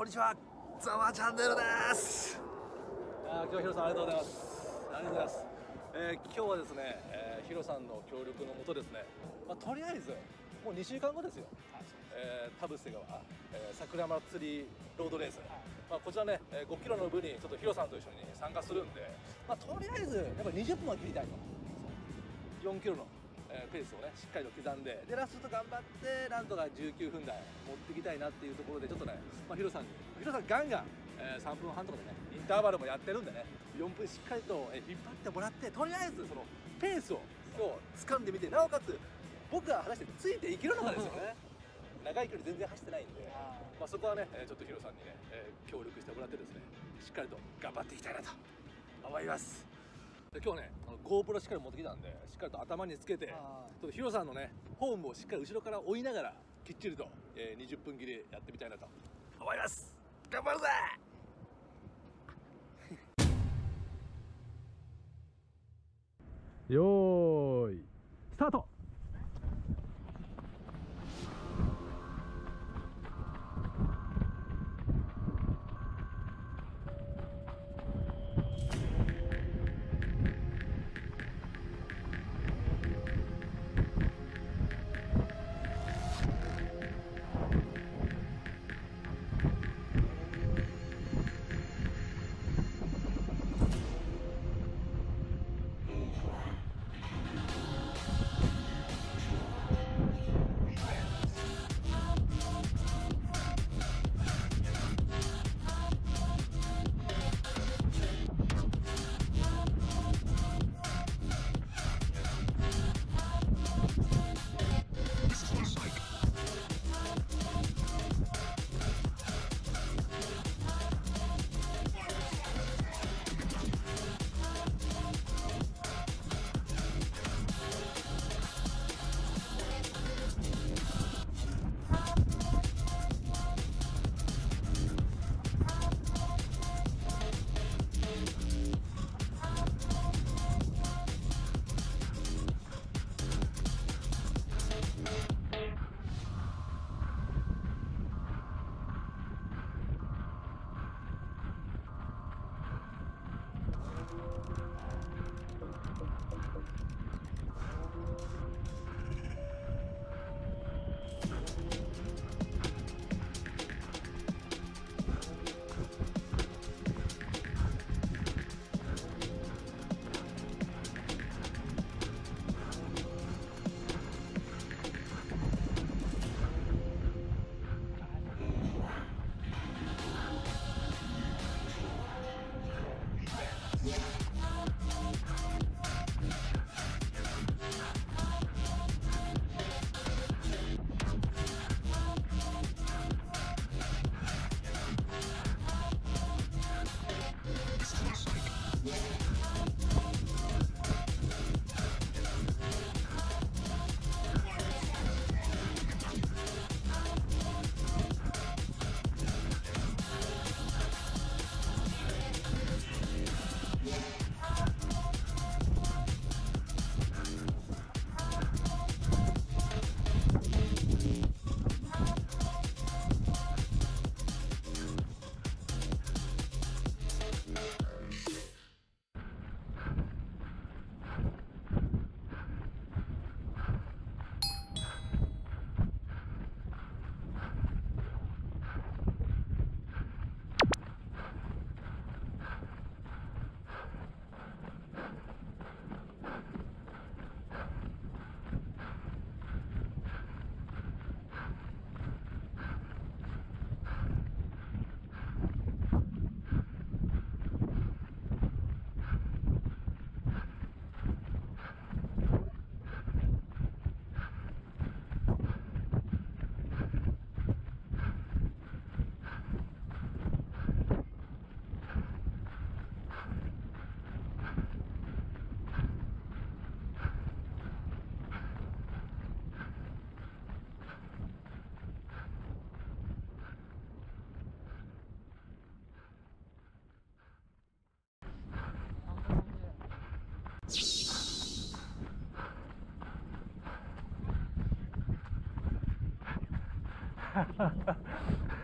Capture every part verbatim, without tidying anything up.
こんにちは、ざわチャンネルです。あ今日はヒロさんありがとうございます。ありがとうございます。えー、今日はですね、えー、ヒロさんの協力のもとですね、まあ、とりあえずもうにしゅうかんごですよ。えー、田伏川、えー、桜祭りロードレース、はい、まあこちらね、ごキロの部にちょっとヒロさんと一緒に参加するんで、まあ、とりあえずやっぱにじゅっぷんは切りたいと。よんキロのペースをねしっかりと刻んで、でラスト頑張ってなんとかじゅうきゅうふん台持っていきたいなっていうところで、ちょっとね、まあ、ヒロさんにヒロさんガンガン、えー、さんぷんはんとかでねインターバルもやってるんでね、よんぷんしっかりと引っ張ってもらって、とりあえずそのペースを今日掴んでみて、なおかつ僕が話してついていけるのかですよね。長い距離全然走ってないんで、まあ、そこはねちょっとヒロさんにね、えー、協力してもらってですね、しっかりと頑張っていきたいなと思います。で今日ね、あの GoPro しっかり持ってきたんで、しっかりと頭につけて、ちょっとヒロさんのねホームをしっかり後ろから追いながらきっちりと、えー、にじゅっぷん切りやってみたいなと思います。頑張るぜ。よーいスタート。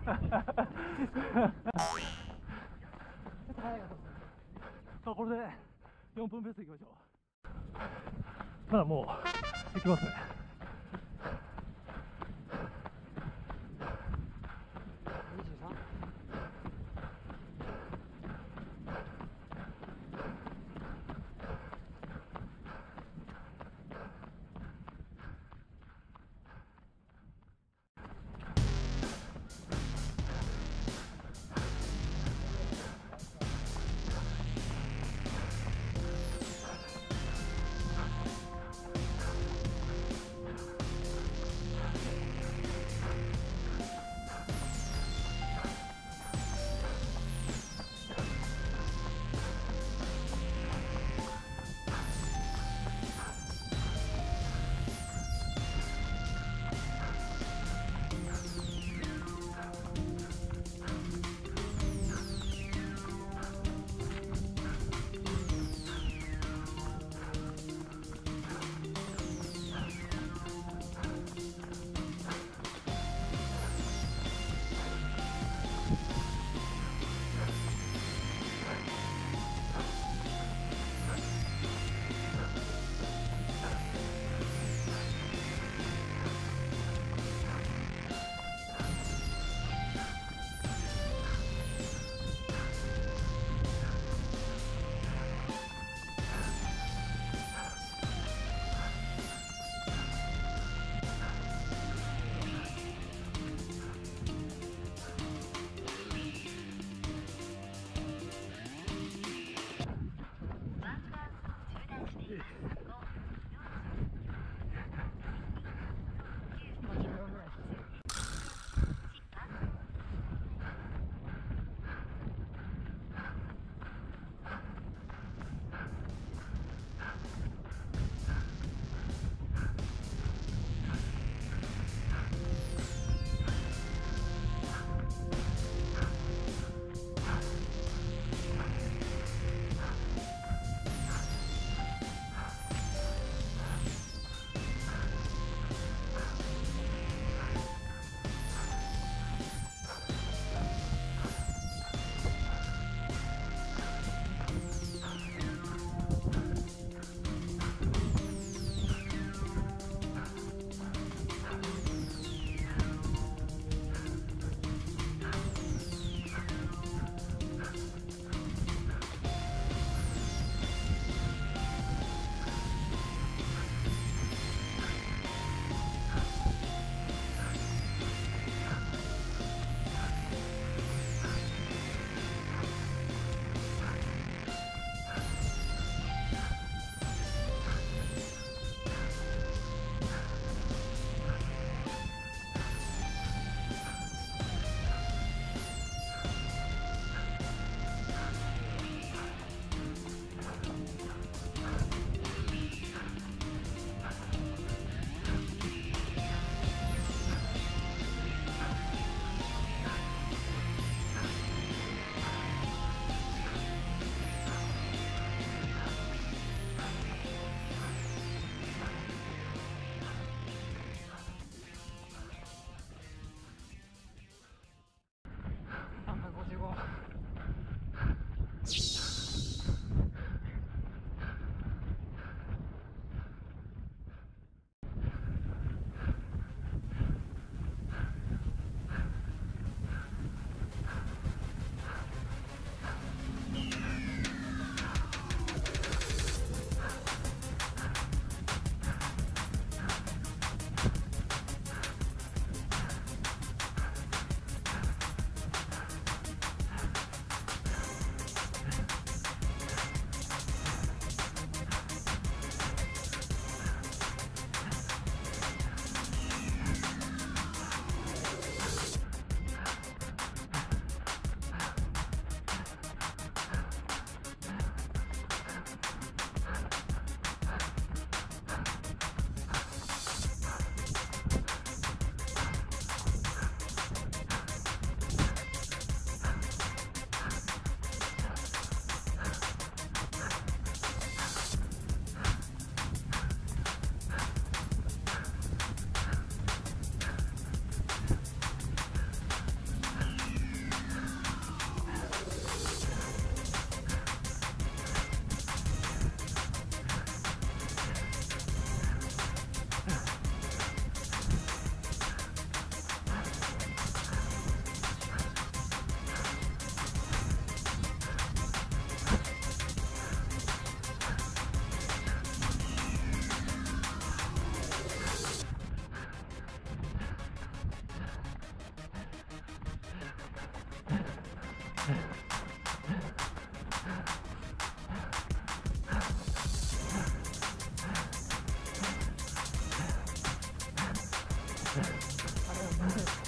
さあこれでよんぷんペースでいきましょう。ただもういきますね。 あれ